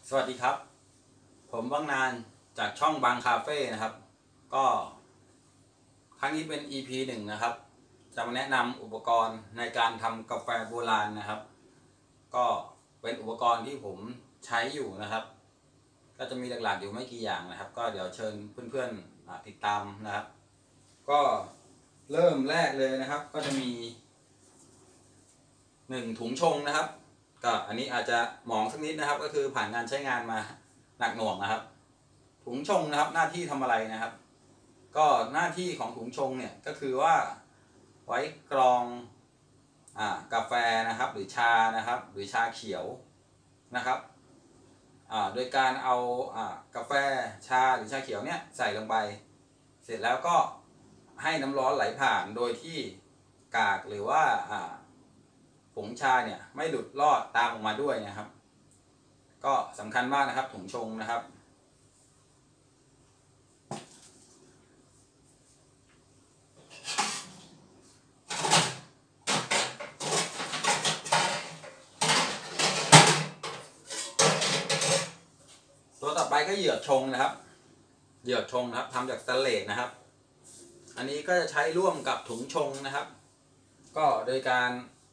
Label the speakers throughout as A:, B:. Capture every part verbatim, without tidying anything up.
A: สวัสดีครับผมบางนานจากช่องบางคาเฟ่นะครับก็ครั้งนี้เป็น อี พี หนึ่งนะครับจะมาแนะนำอุปกรณ์ในการทำกาแฟโบราณนะครับก็เป็นอุปกรณ์ที่ผมใช้อยู่นะครับก็จะมีหลักๆอยู่ไม่กี่อย่างนะครับก็เดี๋ยวเชิญเพื่อนๆติดตามนะครับก็เริ่มแรกเลยนะครับก็จะมีหนึ่งถุงชงนะครับก็อันนี้อาจจะหมองสักนิดนะครับก็คือผ่านการใช้งานมาหนักหน่วงนะครับถุงชงนะครับหน้าที่ทำอะไรนะครับก็หน้าที่ของถุงชงเนี่ยก็คือว่าไว้กรองอ่ากาแฟนะครับหรือชานะครับหรือชาเขียวนะครับอ่าโดยการเอาอ่ากาแฟชาหรือชาเขียวเนี่ยใส่ลงไปเสร็จแล้วก็ให้น้ำร้อนไหลผ่านโดยที่กากหรือว่าอ่าผงชาเนี่ยไม่หลุดลอดตามออกมาด้วยนะครับก็สำคัญมากนะครับถุงชงนะครับตัวต่อไปก็เหยือกชงนะครับเหยือกชงนะครับทำจากสแตนเลสนะครับอันนี้ก็จะใช้ร่วมกับถุงชงนะครับก็โดยการ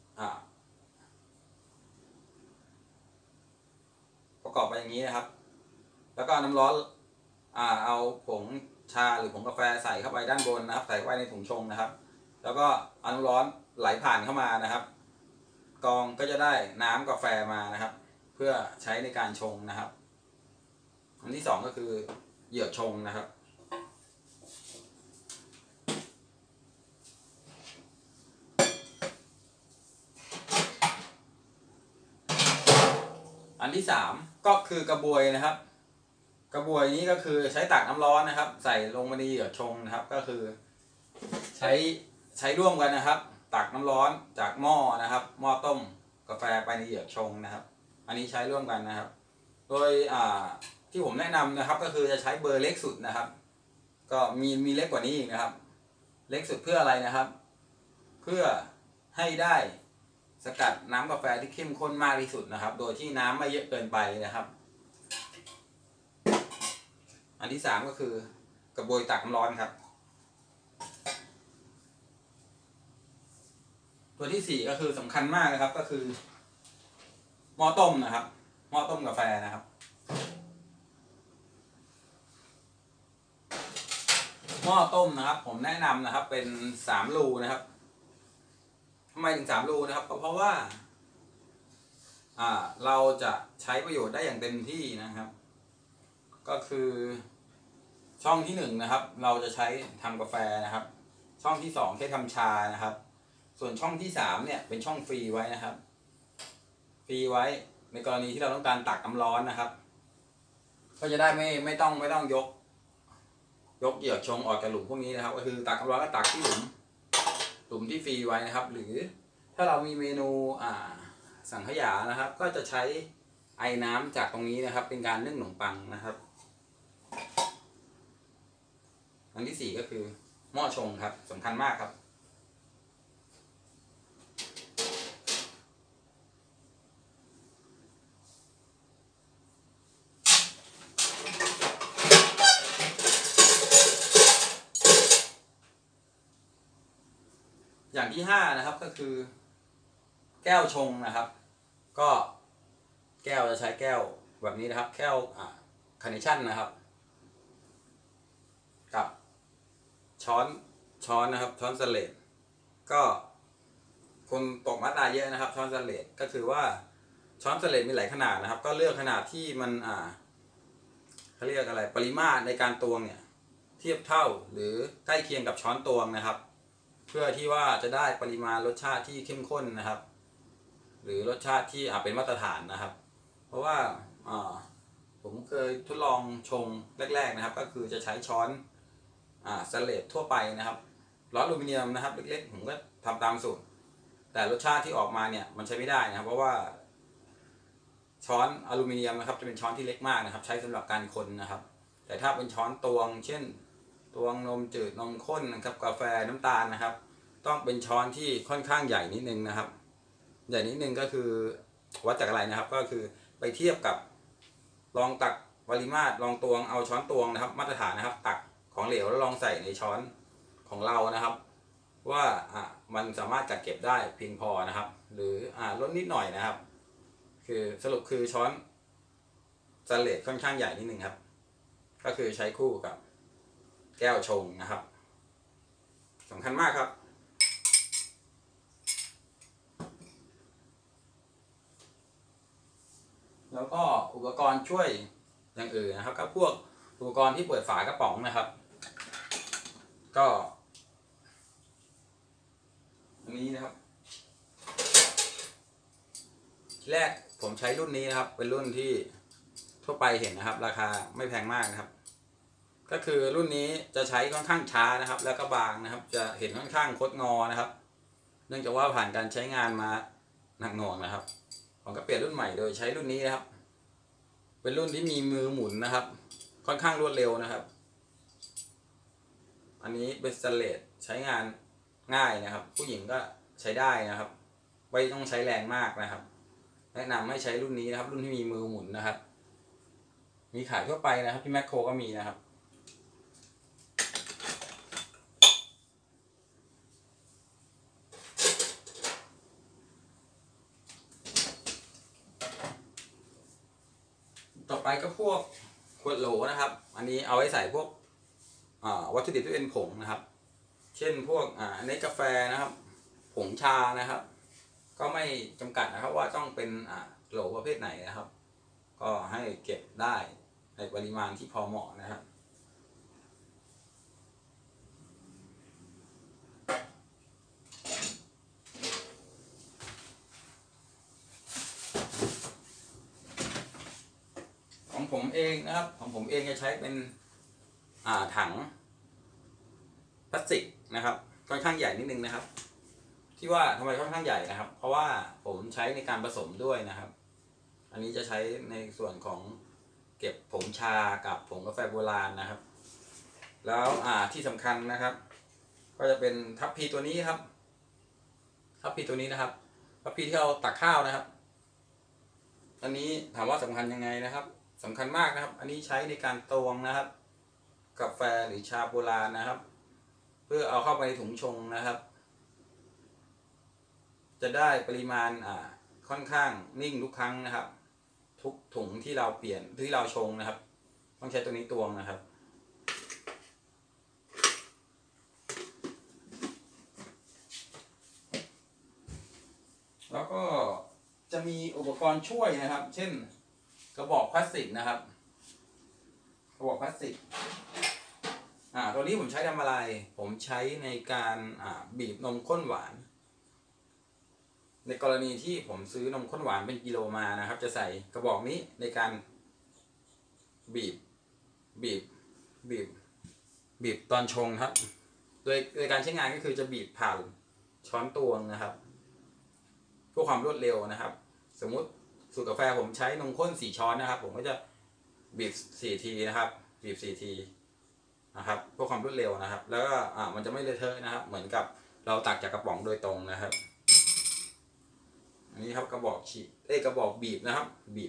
A: ประกอบไปอย่างนี้นะครับแล้วก็น้ำร้อนอ่าเอาผงชาหรือผงกาแฟใส่เข้าไปด้านบนนะครับใส่ไว้ในถุงชงนะครับแล้วก็เอาน้ำร้อนไหลผ่านเข้ามานะครับกรองก็จะได้น้ำกาแฟมานะครับเพื่อใช้ในการชงนะครับอันที่สองก็คือเหยือกชงนะครับอันที่สามก็คือกระบวยนะครับกระบวยนี้ก็คือใช้ตักน้ำร้อนนะครับใส่ลงมาในเหยือกชงนะครับก็คือใช้ใช้ร่วมกันนะครับตักน้ำร้อนจากหม้อนะครับหม้อต้มกาแฟไปในเหยือกชงนะครับอันนี้ใช้ร่วมกันนะครับโดยอ่าที่ผมแนะนำนะครับก็คือจะใช้เบอร์เล็กสุดนะครับก็มีมีเล็กกว่านี้อีกนะครับเล็กสุดเพื่ออะไรนะครับเพื่อให้ได้สกัดน้ำกาแฟที่เข้มข้นมากที่สุดนะครับโดยที่น้ำไม่เยอะเกินไปนะครับอันที่สามก็คือกระบวยตักน้ำร้อนครับตัวที่สี่ก็คือสำคัญมากนะครับก็คือหม้อต้มนะครับหม้อต้มกาแฟนะครับหม้อต้มนะครับผมแนะนำนะครับเป็นสามรูนะครับทำไมถึงสามรูนะครับก็เพราะว่าอ่าเราจะใช้ประโยชน์ได้อย่างเต็มที่นะครับก็คือช่องที่หนึ่งนะครับเราจะใช้ทำกาแฟนะครับช่องที่สองใช้ทำชานะครับส่วนช่องที่สามเนี่ยเป็นช่องฟรีไว้นะครับฟรีไว้ในกรณีที่เราต้องการตักน้ำร้อนนะครับก็จะได้ไม่ไม่ต้องไม่ต้องยกยกเหยือกชงออกจากหลุมพวกนี้นะครับก็คือตักน้ำร้อนก็ตักที่หลุมหลุมที่ฟรีไว้นะครับหรือถ้าเรามีเมนูอ่าสังขยานะครับก็จะใช้ไอ้น้ำจากตรงนี้นะครับเป็นการนึ่งขนมปังนะครับอันที่สี่ก็คือหม้อชงครับสำคัญมากครับอย่างที่ห้านะครับก็คือแก้วชงนะครับก็แก้วจะใช้แก้วแบบนี้นะครับแก้วอ่าคาร์เนชั่นนะครับกับช้อนช้อนนะครับช้อนสเลดก็คนตกมาตราเยอะนะครับช้อนสเลดก็คือว่าช้อนสเลดมีหลายขนาดนะครับก็เลือกขนาดที่มันอ่าเขาเรียกอะไรปริมาตรในการตวงเนี่ยเทียบเท่าหรือใกล้เคียงกับช้อนตวงนะครับเพื่อที่ว่าจะได้ปริมาณรสชาติที่เข้มข้นนะครับหรือรสชาติที่อ่าเป็นมาตรฐานนะครับเพราะว่าอ่าผมเคยทดลองชงแรกๆนะครับก็คือจะใช้ช้อนอ่าสเลดทั่วไปนะครับร้อนอลูมิเนียมนะครับเล็กๆผมก็ทำตามสูตรแต่รสชาติที่ออกมาเนี่ยมันใช้ไม่ได้นะครับเพราะว่าช้อนอลูมิเนียมนะครับจะเป็นช้อนที่เล็กมากนะครับใช้สำหรับการคนนะครับแต่ถ้าเป็นช้อนตวงเช่นตวงนมจืดนมข้นนะครับกาแฟน้ำตาลนะครับต้องเป็นช้อนที่ค่อนข้างใหญ่นิดนึงนะครับใหญ่นิดนึงก็คือวัดจากอะไรนะครับก็คือไปเทียบกับลองตักปริมาตรลองตวงเอาช้อนตวงนะครับมาตรฐานนะครับตักของเหลวแล้วลองใส่ในช้อนของเรานะครับว่าอ่ะมันสามารถกักเก็บได้เพียงพอนะครับหรืออ่าลดนิดหน่อยนะครับคือสรุปคือช้อนสแตนเลสค่อนข้างใหญ่นิดนึงครับก็คือใช้คู่กับแก้วชงนะครับสำคัญมากครับแล้วก็อุปกรณ์ช่วยอย่างอื่นนะครับก็พวกอุปกรณ์ที่เปิดฝากระป๋องนะครับก็อันนี้นะครับแรกผมใช้รุ่นนี้นะครับเป็นรุ่นที่ทั่วไปเห็นนะครับราคาไม่แพงมากนะครับก็คือรุ่นนี้จะใช้ค่อนข้างช้านะครับแล้วก็บางนะครับจะเห็นค่อนข้างคดงอนะครับเนื่องจากว่าผ่านการใช้งานมาหนักหน่วงนะครับผมก็เปลี่ยนรุ่นใหม่โดยใช้รุ่นนี้นะครับเป็นรุ่นที่มีมือหมุนนะครับค่อนข้างรวดเร็วนะครับอันนี้เป็นสแตนเลสใช้งานง่ายนะครับผู้หญิงก็ใช้ได้นะครับไม่ต้องใช้แรงมากนะครับแนะนำให้ใช้รุ่นนี้นะครับรุ่นที่มีมือหมุนนะครับมีขายทั่วไปนะครับที่แมคโครก็มีนะครับต่อไปก็พวกขวดโหลนะครับอันนี้เอาไว้ใส่พวกวัตถุดิบที่เป็นผงนะครับเช่นพวกอ่าเนสกาแฟนะครับผงชานะครับก็ไม่จำกัดนะครับว่าต้องเป็นอ่าโหลประเภทไหนนะครับก็ให้เก็บได้ในปริมาณที่พอเหมาะนะครับของผมเองนะครับของผมเองจะใช้เป็นอ่าถังพลาสติกนะครับค่อนข้างใหญ่นิดนึงนะครับที่ว่าทำไมค่อนข้างใหญ่นะครับเพราะว่าผมใช้ในการผสมด้วยนะครับอันนี้จะใช้ในส่วนของเก็บผงชากับผงกาแฟโบราณนะครับแล้วอ่าที่สำคัญนะครับก็จะเป็นทัพพีตัวนี้ครับทัพพีตัวนี้นะครับทัพพีที่เราตักข้าวนะครับอันนี้ถามว่าสำคัญยังไงนะครับสำคัญมากนะครับอันนี้ใช้ในการตวงนะครับกาแฟหรือชาโบราณนะครับเพื่อเอาเข้าไปในถุงชงนะครับจะได้ปริมาณอ่าค่อนข้างนิ่งทุกครั้งนะครับทุกถุงที่เราเปลี่ยนที่เราชงนะครับต้องใช้ตัวนี้ตวงนะครับแล้วก็จะมีอุปกรณ์ช่วยนะครับเช่นกระบอกพลาสติกนะครับกระบอกพลาสติกอ่าตัวนี้ผมใช้ทำอะไรผมใช้ในการอ่าบีบนมข้นหวานในกรณีที่ผมซื้อนมข้นหวานเป็นกิโลมานะครับจะใส่กระบอกนี้ในการบีบบีบบีบบีบตอนชงครับโดยโดยการใช้งานก็คือจะบีบผ่านช้อนตวงนะครับเพื่อความรวดเร็วนะครับสมมุติสูตรกาแฟผมใช้นมข้นสี่ช้อนนะครับผมก็จะบีบสี่ทีนะครับบีบสี่ทีนะครับเพื่อความรวดเร็วนะครับแล้วก็อ่ามันจะไม่เลอะเทอะนะครับเหมือนกับเราตักจากกระป๋องโดยตรงนะครับอันนี้ครับกระบอกฉีดเอ้กระบอกบีบนะครับบีบ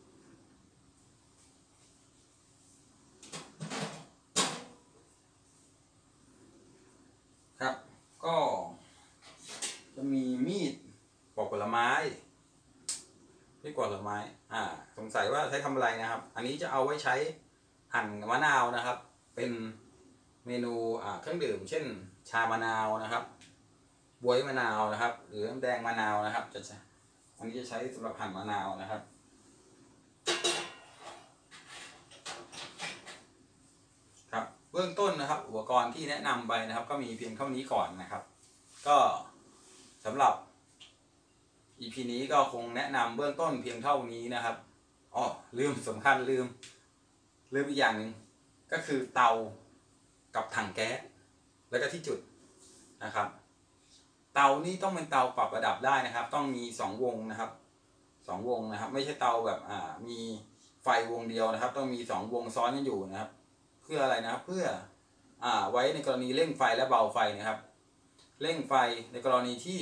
A: ครับก็จะมีมีดปอกผลไม้มีดปอกผลไม้อ่าสงสัยว่าใช้ทำอะไรนะครับอันนี้จะเอาไว้ใช้หั่นมะนาวนะครับเป็นเมนูอ่าเครื่องดื่มเช่นชามะนาวนะครับบ๊วยมะนาวนะครับหรือน้ำแดงมะนาวนะครับจะอันนี้จะใช้สำหรับหั่นมะนาวนะครับครับเบื้องต้นนะครับอุปกรณ์ที่แนะนำไปนะครับก็มีเพียงเท่านี้ก่อนนะครับก็สำหรับ อี พี นี้ก็คงแนะนำเบื้องต้นเพียงเท่านี้นะครับอ๋อลืมสำคัญลืมลืมอีกอย่างหนึ่งก็คือเตากับถังแก๊สแล้วก็ที่จุดนะครับเตานี่ต้องเป็นเตาปรับระดับได้นะครับต้องมีสองวงนะครับสองวงนะครับไม่ใช่เตาแบบอ่ามีไฟวงเดียวนะครับต้องมีสองวงซ้อนกันอยู่นะครับเพื่ออะไรนะครับเพื่ออ่าไว้ในกรณีเร่งไฟและเบาไฟนะครับเร่งไฟในกรณีที่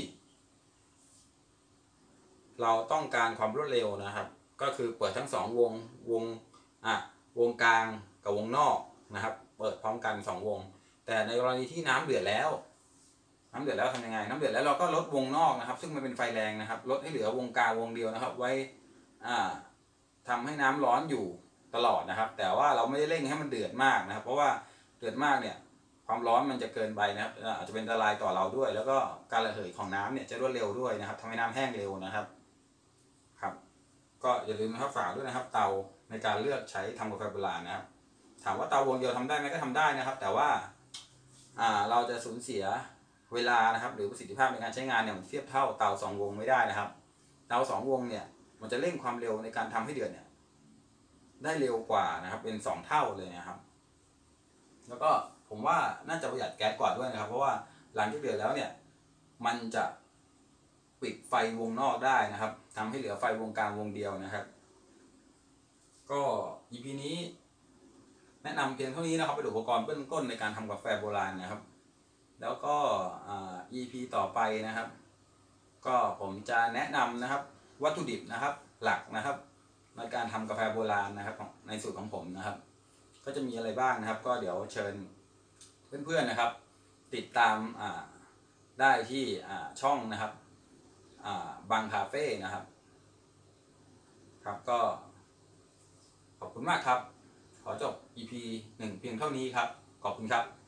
A: เราต้องการความรวดเร็วนะครับก็คือเปิดทั้งสองวงวงอ่ะวงกลางกับวงนอกนะครับเปิดพร้อมกันสองวงแต่ในกรณีที่น้ำเดือดแล้วน้ำเดือดแล้วทำยังไงน้ำเดือดแล้วเราก็ลดวงนอกนะครับซึ่งมันเป็นไฟแรงนะครับลดให้เหลือวงกลางวงเดียวนะครับไว้อ่าทำให้น้ำร้อนอยู่ตลอดนะครับแต่ว่าเราไม่ได้เร่งให้มันเดือดมากนะครับเพราะว่าเดือดมากเนี่ยความร้อนมันจะเกินไปนะครับอาจจะเป็นอันตรายต่อเราด้วย แล้วก็การระเหยของน้ำเนี่ยจะรวดเร็วด้วยนะครับทำให้น้ำแห้งเร็วนะครับครับก็อย่าลืมนะครับฝากด้วยนะครับเตาในการเลือกใช้ทำกาแฟโบราณนะครับถามว่าเตาวงเดียวทำได้ไหมก็ทำได้นะครับแต่ว่าอ่าเราจะสูญเสียเวลานะครับหรือประสิทธิภาพในการใช้งานเนี่ยมันเทียบเท่าเตาสองวงไม่ได้นะครับเตาสองวงเนี่ยมันจะเร่งความเร็วในการทำให้เดือดเนี่ยได้เร็วกว่านะครับเป็นสองเท่าเลยนะครับแล้วก็ผมว่าน่าจะประหยัดแก๊สกว่าด้วยนะครับเพราะว่าหลังจากเดือดแล้วเนี่ยมันจะปิดไฟวงนอกได้นะครับทำให้เหลือไฟวงกลางวงเดียวนะครับก็ อี พี นี้แนะนำเพียงเท่านี้นะครับเป็นอุปกรณ์เบื้องต้นในการทำกาแฟโบราณนะครับแล้วก็ อี พี ต่อไปนะครับก็ผมจะแนะนำนะครับวัตถุดิบนะครับหลักนะครับในการทำกาแฟโบราณนะครับในสูตรของผมนะครับก็จะมีอะไรบ้างนะครับก็เดี๋ยวเชิญเพื่อนๆนะครับติดตามได้ที่ช่องนะครับบางคาเฟ่นะครับครับก็ขอบคุณมากครับขอจบ อี พี หนึ่งเพียงเท่านี้ครับขอบคุณครับ